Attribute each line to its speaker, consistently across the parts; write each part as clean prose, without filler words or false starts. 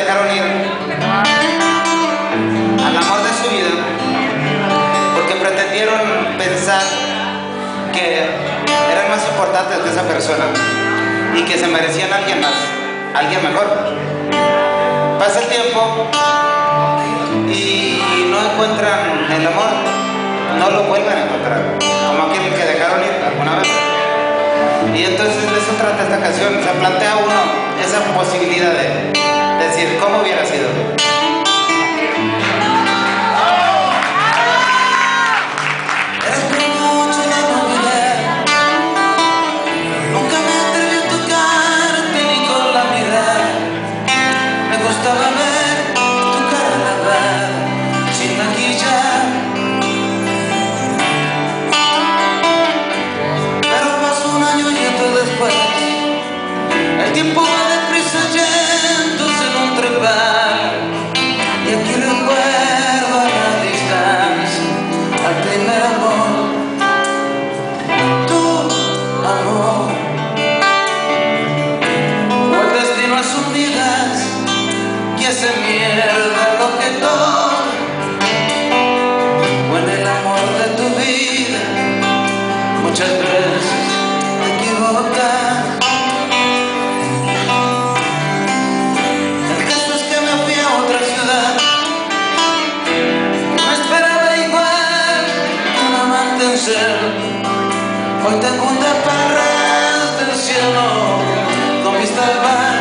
Speaker 1: dejaron ir al amor de su vida porque pretendieron pensar que eran más importantes que esa persona y que se merecían a alguien más, alguien mejor. Pasa el tiempo y no encuentran el amor, no lo vuelven a encontrar, como aquel que dejaron ir alguna vez. Y entonces de eso trata esta canción, se plantea uno esa posibilidad de decir cómo hubiera sido.
Speaker 2: El tiempo va deprisa yéndose en un trepar, y aquí recuerdo a la distancia al primer amor, tu amor. O el destino a sus vidas y ese mierda lo que todo, o en el amor de tu vida muchas veces te equivocas. Hoy tengo un deparras del cielo con vista al mar.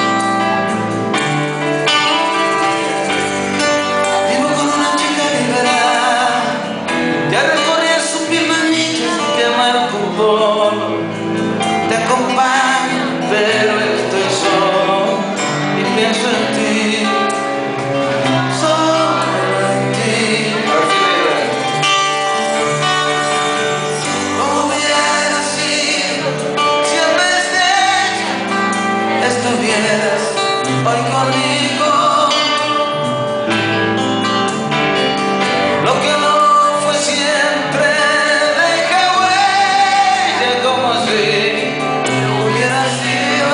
Speaker 2: Vivo con una chica liberal, ya recorrí su piel manilla que amar fútbol. Te acompaño, pero estoy solo y pienso en ti. Hoy conmigo, lo que no fue siempre deja huella como si hubiera sido.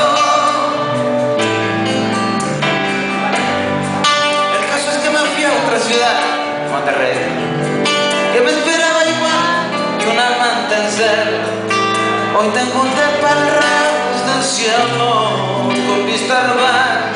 Speaker 2: El caso es que me fui a otra ciudad, Monterrey, que me esperaba igual que un amante en ser. Hoy tengo un deparras del cielo con vista al mar.